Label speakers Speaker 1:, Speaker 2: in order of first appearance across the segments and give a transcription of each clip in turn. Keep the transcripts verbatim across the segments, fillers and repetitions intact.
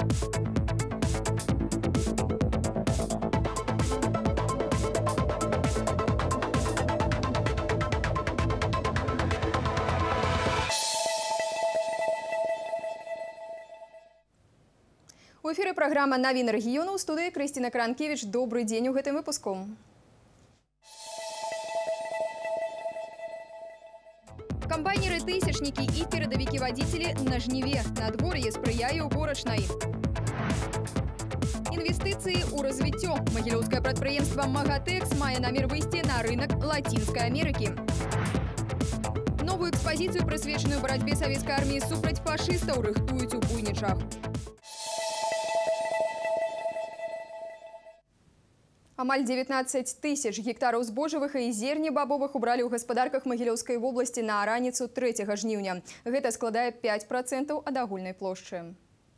Speaker 1: У эфире программа «Новины региона». У студии Кристина Кранкевич. Добрый день у гэтым выпуску. Комбайнеры, тысячники и передовики-водители на жниве. Надворье спрыяе уборочной. Инвестиции у развития. Могилевское предприятие «Магатекс» мае намер выйти на рынок Латинской Америки. Новую экспозицию, присвященную борьбе советской армии супраць фашистов, рыхтуют у Буйничах. Амаль девятнадцать тысяч гектаров збожжавых и зерни бабовых убрали ў гаспадарках Могилевской области на раніцу трэцяга жніўня. Гэта складае пять процентов ад агульнай плошчы.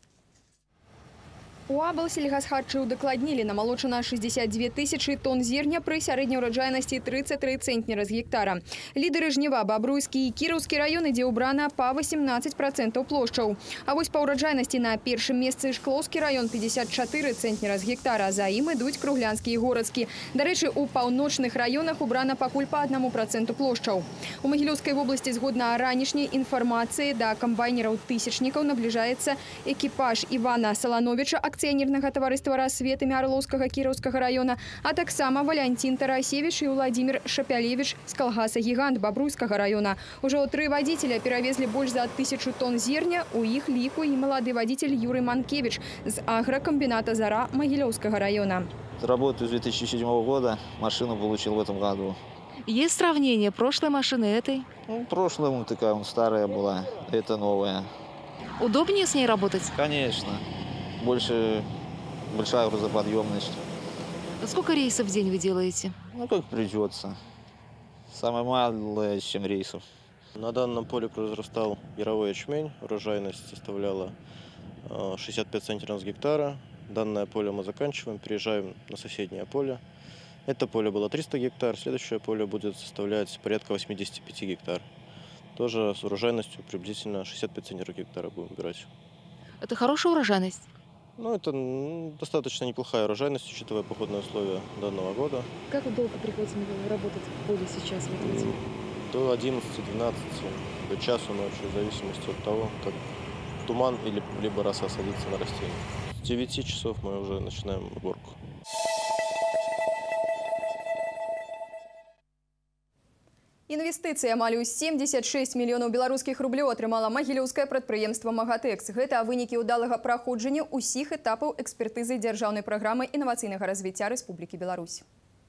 Speaker 1: У Аблсельгасхарчы удакладнілі, намалочана шестьдесят две тысячи тонн зерня при сярэдняй ураджайнасці тридцать три центнера з гектара. Лідеры жніва Бабруйскі і Кіровскі районы, дзе ўбрана па восемнадцать процентов плошчаў. А вось па ураджайнасці на першым месцы Шклоўскі район пятьдесят четыре центнера з гектара. За ім ідуць Круглянскі і Горацкі. Дарэчы, у паўночных районах убрана пакуль па одному проценту плошчаў. У Могилевской области, згодна ранішняй інфармацыі, да камбайнераў-тысячнікаў набліжаецца экіпаж Івана Салановича, акционерного товариства «Рассвет» імя Орловского Кировского района, а таксама Валентин Тарасевич и Владимир Шапялевич с колгаса «Гигант» Бобруйского района. Уже три водителя перевезли больше за тысячу тонн зерня. У их лику и молодой водитель Юрий Манкевич с агрокомбината «Зара» Могилевского района.
Speaker 2: Работаю с две тысячи седьмого года, машину получил в этом году.
Speaker 3: Есть сравнение прошлой машины этой?
Speaker 2: Ну, прошлая такая вон, старая была, это новая.
Speaker 3: Удобнее с ней работать?
Speaker 2: Конечно. Больше, большая грузоподъемность.
Speaker 3: Сколько рейсов в день вы делаете?
Speaker 2: Ну, как придется. Самое малое, семь рейсов.
Speaker 4: На данном поле произрастал яровой ячмень. Урожайность составляла шестьдесят пять центнеров с гектара. Данное поле мы заканчиваем, переезжаем на соседнее поле. Это поле было триста гектар, следующее поле будет составлять порядка восьмидесяти пяти гектар. Тоже с урожайностью приблизительно шестьдесят пять центнеров гектара будем убирать.
Speaker 3: Это хорошая урожайность?
Speaker 4: Ну, это достаточно неплохая урожайность, учитывая погодные условия данного года.
Speaker 3: Как долго приходится работать в поле сейчас?
Speaker 4: До одиннадцати-двенадцати, до часу ночи, в зависимости от того, как туман или либо роса садится на растение. С девяти часов мы уже начинаем уборку.
Speaker 1: Инвестиции амаль у семьдесят шесть миллионов белорусских рублей атрымала Могилевское предприятие «Магатекс». Это вынікі ўдалага праходжання усіх этапаў экспертызы дзяржаўнай праграмы інавацыйнага развіцця Рэспублікі Беларусь.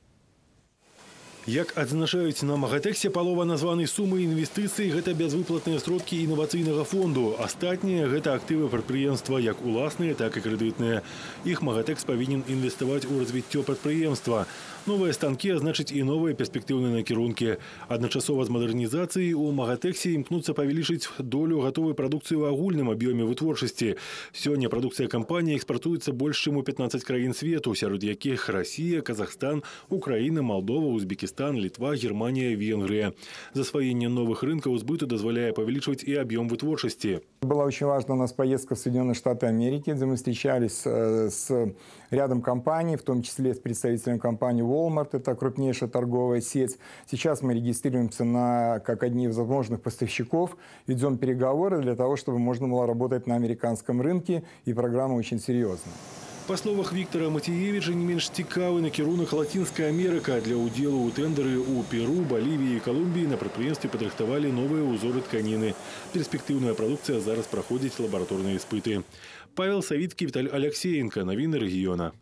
Speaker 5: Як адзначаюць на «Магатексе», палова названай сумы інвестыцый – гэта бязвыплатныя сродкі інавацыйнага фонду. Астатнія – гэта актывы прадпрыемства, як уласныя, так і крэдытныя. Іх «Магатекс» павінен інвеставаць у развіццё прадпрыемства. Новые станки, а значит и новые перспективные накірункі. Адначасова з модернизацией у «Магатексе» імкнуцца павялічыць долю готовой продукции в агульным объеме вытворчасці. Сёння продукция компании экспортуецца больш чым у пятнадцать краін свету, сярод якіх Россия, Казахстан, Украина, Молдова, Узбекистан, Литва, Германия, Венгрия. Засвоение новых рынков сбыту дозволяет повеличивать и объем вытворчасці.
Speaker 6: Была очень важна у нас поездка в Соединенные Штаты Америки, где мы встречались с рядом компаний, в том числе с представителем компании Walmart, это крупнейшая торговая сеть. Сейчас мы регистрируемся на, как одни из возможных поставщиков, ведем переговоры для того, чтобы можно было работать на американском рынке, и программа очень серьезная.
Speaker 5: По словах Виктора Матиевича, не менш цікавы накірунак Латинская Америка. Для удзелу ў тэндары у Перу, Боливии и Колумбии на прадпрыемстве падрыхтавалі новые узоры тканіны. Перспективная продукция зараз проходит лабораторные испыты. Павел Савицкий, Виталий Алексеенко. Новины региона.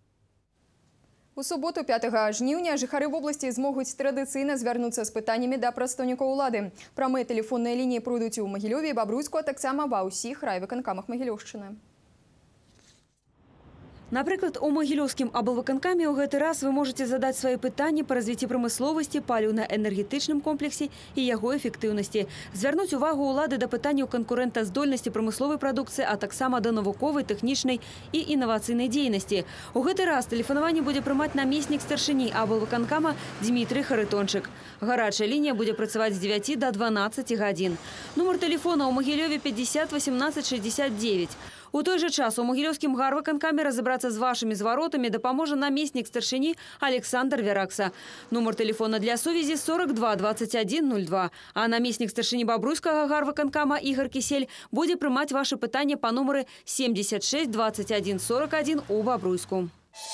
Speaker 1: У суботу пятага жніўня жыхары вобласці змогуць традыцыйна звярнуцца з пытаннямі да прадстаўнікоў улады. Прамыя тэлефонныя лініі пройдуць у Магілёве і Бабруйску, а таксама ва ўсіх райвыканкамах Магілёўшчыны.
Speaker 7: Например, у Могилевском облвыканкаме в гэты раз вы можете задать свои пытания по развитию промысловости, паліўна-энергетычным комплексе и его эффективности. Звернуть увагу улады до пытання конкурентаздольности промысловой продукции, а таксама до навуковой, техничной и инновационной деятельности. У гэты раз телефонование будет принимать наместник старшыні облвыканкама Дмитрий Харитончик. Горячая линия будет працаваць с девяти до дванадцати гадзін. Номер телефона у Могилеве пятьдесят восемнадцать шестьдесят девять. У той же час у Могилевском гарвыканкаме разобраться с вашими зворотами допоможет наместник старшини Александр Веракса. Номер телефона для совязи сорок два двадцать один ноль два. А наместник старшини Бобруйского гарвыканкама Игорь Кисель будет принимать ваши питания по номеру семьдесят шесть двадцать один сорок один у Бобруйску.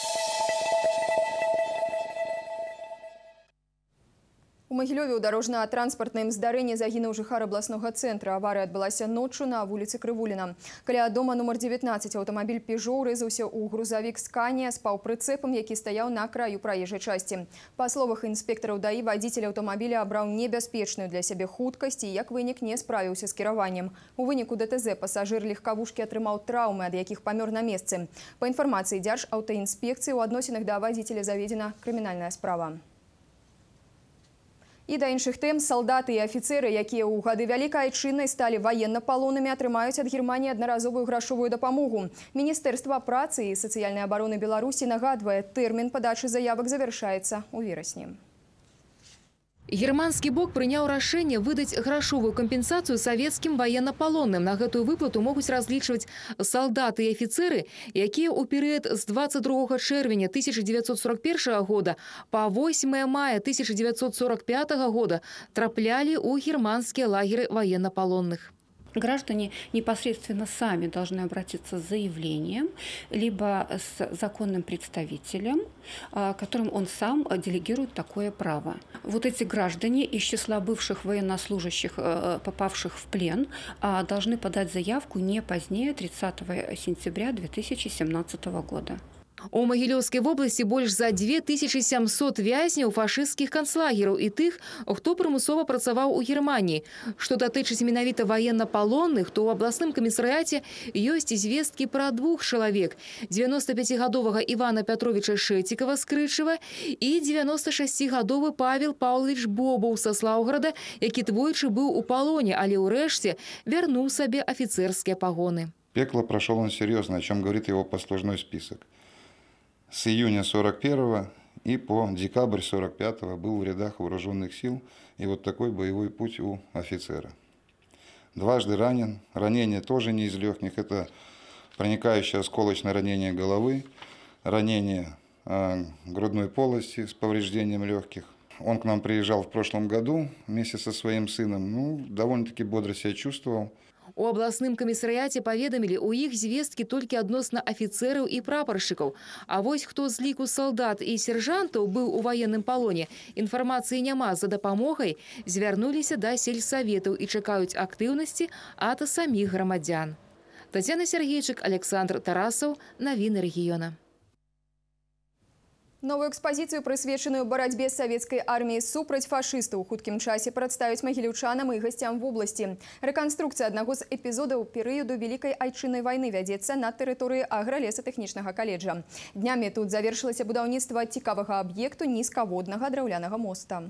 Speaker 1: У Магілёве ў дарожна-транспартным здарэнні загінуў жыхар абласнога цэнтра. Аварыя адбылася ноччу на вуліцы Крывуліна. Каля дома нумар дзевятнаццаць аўтамабіль «Пежо» ўрэзаўся ў грузавік «Сканія» з паўпрыцэпам, які стаяў на краю праезжай часці. Па словах інспектараў ДАІ, вадзіцель аўтамабіля абраў небяспечную для сябе хуткасць і, як вынік, не справіўся з кіраваннем. У выніку ДТЗ пасажыр легкавушкі атрымаў траўмы, ад якіх памёр на месцы. Па інфармацыі Дзяржаўтаінспекцыі, у адносінах да вадзіцеля заведзена крымінальная справа. І да іншых тэм салдаты і афіцеры, якія ў гады Вялікай Айчыннай сталі ваеннапалоннымі, атрымаюць ад Германіі аднаразовую грашовую дапамогу. Міністэрства працы і сацыяльнай абароны Беларусі нагадвае, тэрмін падачы заявак завяршаецца ў верасні.
Speaker 3: Германскі бок прыняў рашэнне выдаць грашовую кампенсацыю савецкім ваеннапалонным. На гэтую выплату могуць разлічваць салдаты і афіцеры, якія ў перыяд з двадцать другога чэрвеня тысяча девятьсот сорок первого года па восьмое мая тысяча девятьсот сорок пятого года траплялі ў германскія лагеры ваеннапалонных.
Speaker 8: Граждане непосредственно сами должны обратиться с заявлением, либо с законным представителем, которым он сам делегирует такое право. Вот эти граждане из числа бывших военнослужащих, попавших в плен, должны подать заявку не позднее тридцатого сентября две тысячи семнадцатого года.
Speaker 3: У Магілёўскай вобласці больш за две тысячи семьсот вязняў фашысцкіх канцлагераў і тых, хто прымусова працаваў у Германії. Што датычыць менавіта ваеннапалонных, то ў абласным камісарыяце ёсць звесткі пра двух чалавек: девяностопятигадовага Івана Пятровича Шэцікава з Крычева і девяностошестигадовы Павел Павлович Бобоў са Слаўграда, які двойчы быў у палоне, але ўрэшце вярнуў сабе афіцэрскія пагоны.
Speaker 9: Пекло прошел он серьезно, о чем говорит его послужной список. С июня сорок первого и по декабрь сорок пятого был в рядах вооруженных сил, и вот такой боевой путь у офицера. Дважды ранен, ранение тоже не из легких, это проникающее осколочное ранение головы, ранение э, грудной полости с повреждением легких. Он к нам приезжал в прошлом году вместе со своим сыном, ну, довольно-таки бодро себя чувствовал.
Speaker 3: У абласным камісарыяце паведамілі, у іх звесткі толькі адносна афіцэраў і прапаршчыкаў. А вось хто з ліку салдат і сержантаў быў у ваенным палоне, інфармацыі няма. За дапамогай звярнуліся да сельсаветаў і чакаюць актыўнасці ад саміх грамадзян. Тацяна Сергейчык, Александр Тарасаў, навіны рэгіёна.
Speaker 1: Новую экспозицию, прысвечаную барацьбе савецкай арміі супраць фашыстаў, у хуткім часе прадставяць магіліўчанам і гасцям в области. Рэканструкцыя аднаго з эпізодаў перыяду Великай Айчыннай вайны вядзецца на тэрыторыі агралесатэхнічнага каледжа. Днямі тут завершылася будаўніцтва цікавага аб'екту нізкаводнага драўлянага моста.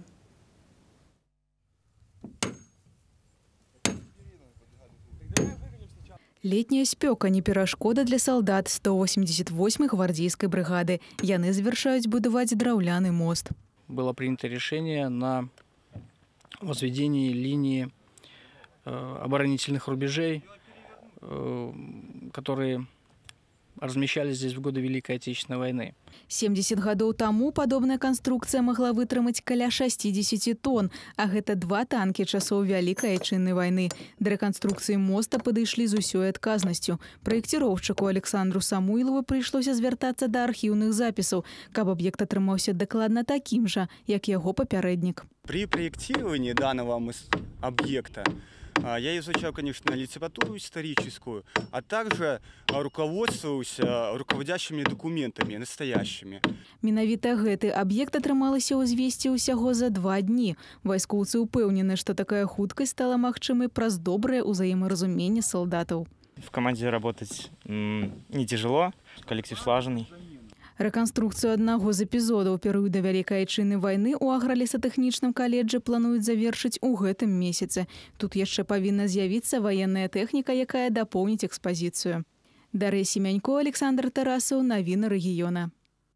Speaker 10: Летняя спёка не перашкода для солдат сто восемьдесят восьмой гвардейской бригады. Яны завершаюць будаваць драўляны мост.
Speaker 11: Было принято решение на возведении линии э, оборонительных рубежей, э, которые размещались здесь в годы Великой Отечественной войны.
Speaker 10: семьдесят гадоў таму падобная канструкцыя магла вытрымаць каля шестидесяти тонн, а гэта два танкі часоў Вялікай Айчыннай вайны. Да рэканструкцыі моста падышлі з усёй адказнасцю. Праекціроўшчыку Александру Самуйлову прыйшлося звяртацца да архіўных запісаў, каб аб'ект атрымаўся дакладна такім жа, як яго папярэднік.
Speaker 12: При проектировании данного объекта я изучал, конечно, литературу историческую, а также руководствовался руководящими документами, настоящими.
Speaker 10: Менавіта гэты аб'ект атрымалася ўзвесці ўсяго за два дні. Вайскоўцы ўпэўнены, што такая хуткасць стала магчымай праз добрае ўзаемаразуменне солдатаў.
Speaker 13: В команде работать не тяжело, коллектив слаженный.
Speaker 10: Рэканструкцыю аднаго з эпізодаў перыяду Вялікай Айчыннай вайны ў агралесатэхнічным каледжы плануюць завершыць у гэтым месяцы. Тут яшчэ павінна з'явіцца ваенная тэхніка, якая дапоўніць экспазіцыю. Дар'я Семянько, Александр Тарасаў, навіны рэгіёна.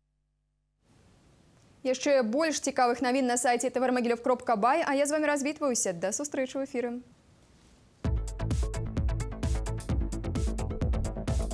Speaker 1: Яшчэ больш цікавых навін на сайце тврмагілёв кропка бай, а я з вами развітваюся. Да сустрэчы ў эфіры.